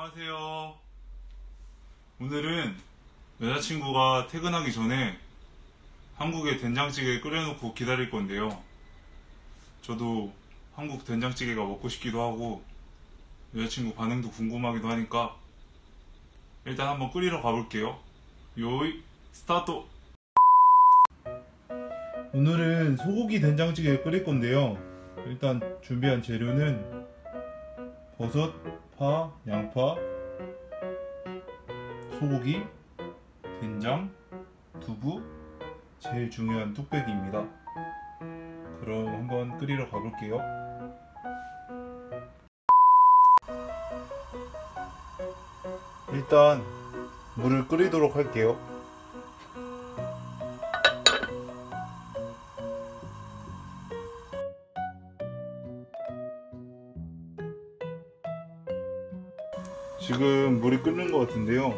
안녕하세요. 오늘은 여자친구가 퇴근하기 전에 한국에 된장찌개 끓여놓고 기다릴 건데요. 저도 한국 된장찌개가 먹고 싶기도 하고 여자친구 반응도 궁금하기도 하니까 일단 한번 끓이러 가볼게요. 요이 스타트! 오늘은 소고기 된장찌개 끓일 건데요. 일단 준비한 재료는 버섯, 파, 양파, 소고기, 된장, 두부, 제일 중요한 뚝배기입니다. 그럼 한번 끓이러 가볼게요. 일단 물을 끓이도록 할게요. 지금 물이 끓는 것 같은데요.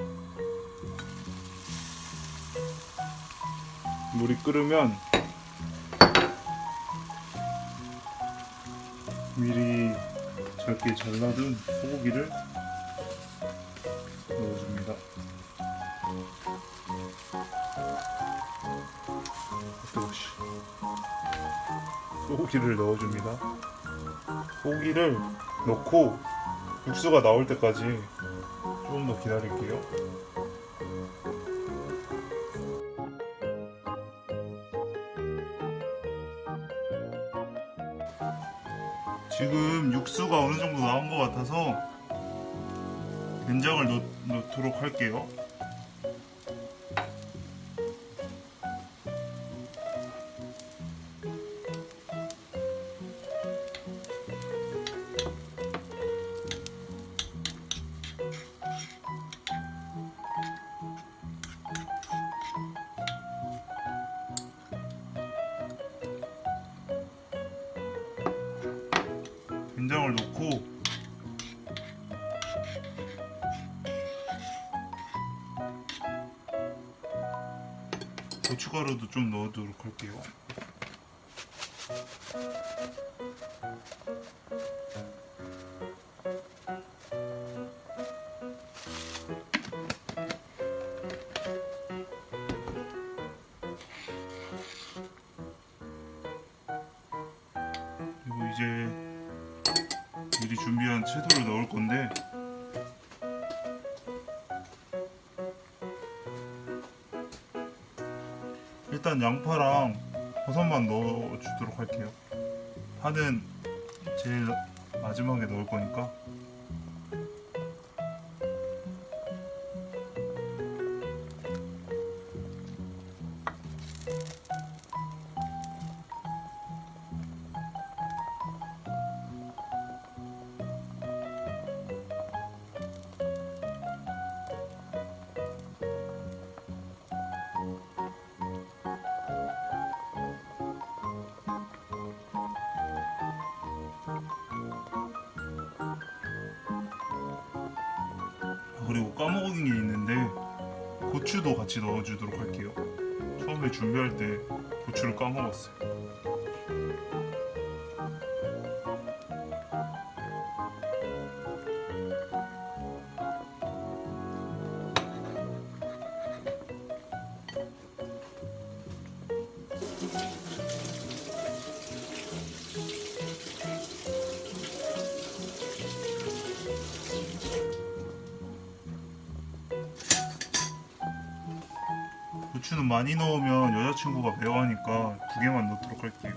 물이 끓으면 미리 작게 잘라둔 소고기를 넣어줍니다. 소고기를 넣어줍니다. 소고기를 넣고 육수가 나올 때까지 조금 더 기다릴게요. 지금 육수가 어느 정도 나온 것 같아서 된장을 넣도록 할게요. 된장을 넣고 고춧가루도 좀 넣어두도록 할게요. 그리고 이제 미리 준비한 채소를 넣을 건데 일단 양파랑 버섯만 넣어주도록 할게요. 파는 제일 마지막에 넣을 거니까. 그리고 까먹은 게 있는데 고추도 같이 넣어주도록 할게요. 처음에 준비할 때 고추를 까먹었어요. 고추는 많이 넣으면 여자친구가 매워하니까 2개만 넣도록 할게요.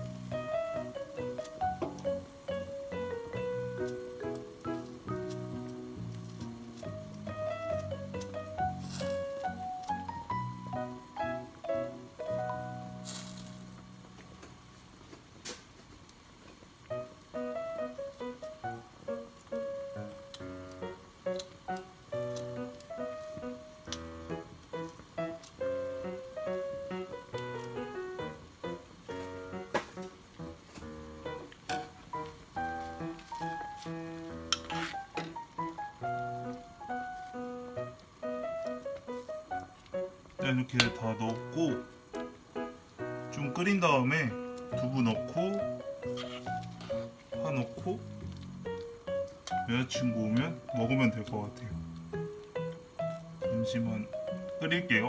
이렇게 다 넣고 좀 끓인 다음에 두부 넣고 파 넣고 여자친구 오면 먹으면 될 것 같아요. 잠시만 끓일게요.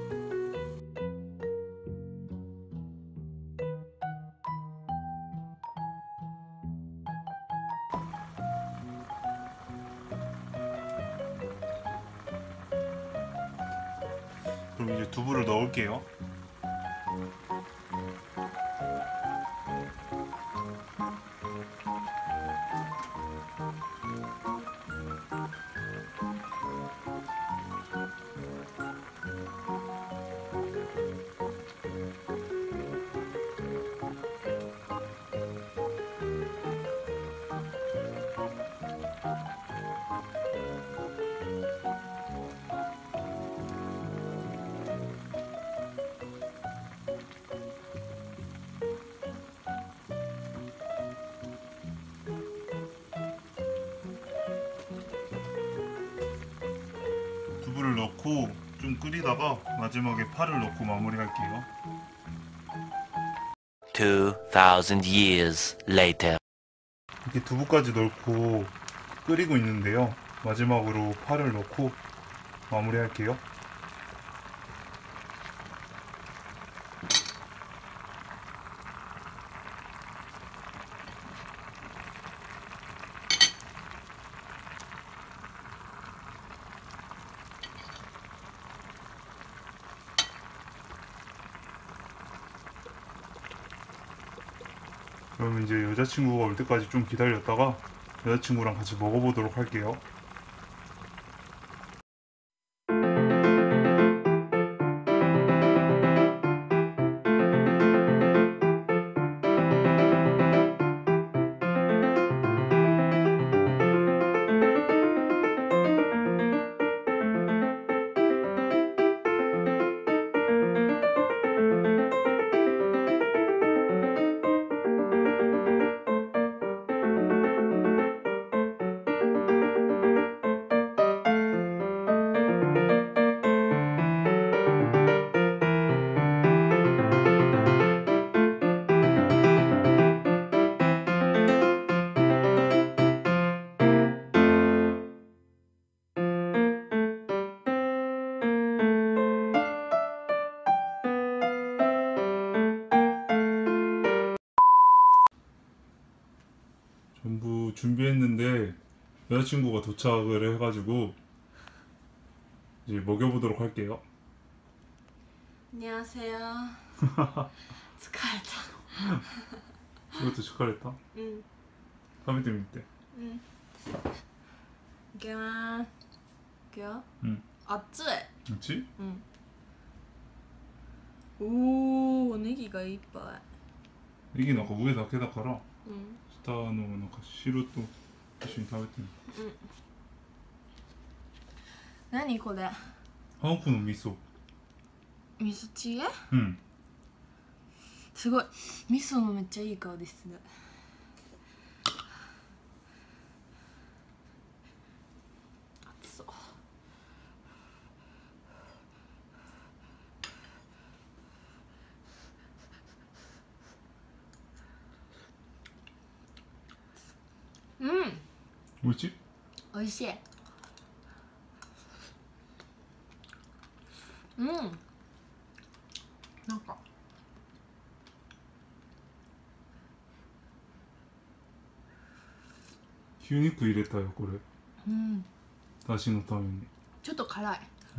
그럼 이제 두부를 넣을게요. 두부를 넣고 좀 끓이다가 마지막에 파를 넣고 마무리할게요. 2,000 years later. 이렇게 두부까지 넣고 끓이고 있는데요. 마지막으로 파를 넣고 마무리할게요. 그럼 이제 여자친구가 올 때까지 좀 기다렸다가 여자친구랑 같이 먹어보도록 할게요. 전부 준비했는데 여자친구가 도착을 해가지고 이제 먹여보도록 할게요. 안녕하세요. 疲れた。 이것도 축하했다. うん。 食べてみて。 うん。いきまーす。いくよ。 うん。 熱い。 그렇지? うん。おー、ネギがいっぱ 이게なんか上だけだからい。うん。 下のなんか汁と一緒に食べてみて。 うん。何これ？ ハーフの味噌。 味噌チゲ？ うん。 すごい。味噌のめっちゃいい香りする。熱そう。うん。 美味しい？ 美味しい。うん。なんか。 牛肉入れたよこれ。 うん。 だしのために。 ちょっと辛い。 うん。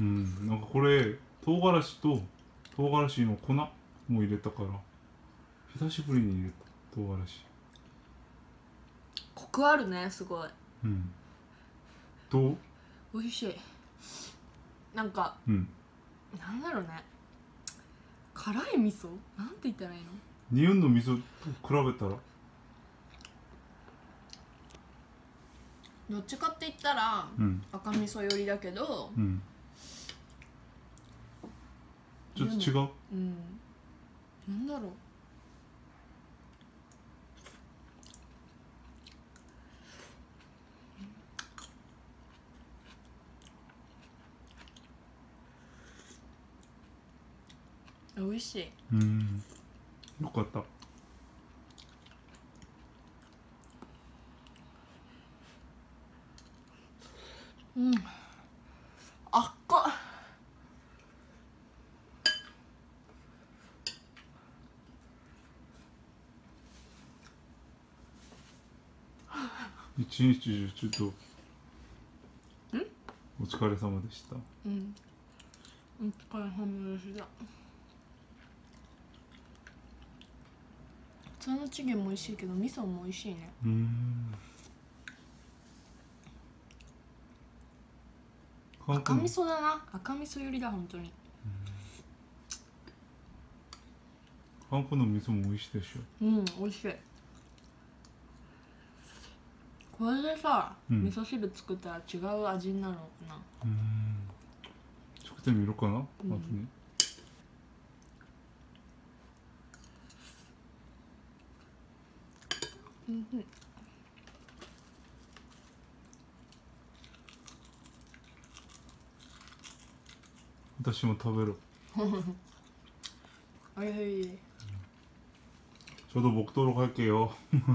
なんかこれ唐辛子と唐辛子の粉も入れたから久しぶりに入れた唐辛子。 コクあるね、すごい。 うん。どう？ 美味しい。なんか、 うん。 なんだろうね。辛い味噌？なんて言ったらいいの？ 日本の味噌と比べたら？ どっちかって言ったら、 うん。 赤味噌寄りだけど、 うん。ちょっと違う？ うん。なんだろう。美味しい。 うん。よかった。 아까 一日中ちょっとお疲れ様でした。 お疲れ様でした。普通のチゲも美味しいけど味噌も美味しいね。赤味噌だな。赤味噌よりだ本当に。 韓国の味噌も美味しいでしょ。 美味しい。これでさ、味噌汁作ったら違う味になるのかな。 作ってみろかな、後に。私も食べる。 おいしい。 저도 먹도록 할게요.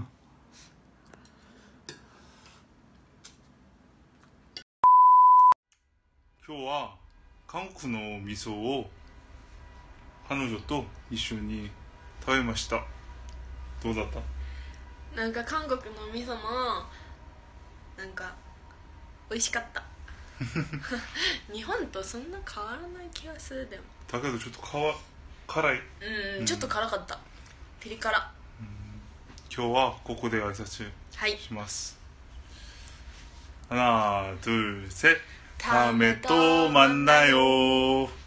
今日は韓国の味噌を彼女と一緒に食べました。どうだった？ なんか韓国の味噌もなんか美味しかった日本とそんな変わらない気がする。でもだけどちょっと辛い。 ちょっと辛かった。ピリ辛。 今日はここで挨拶します。하나 둘 셋 다음에 또 만나요.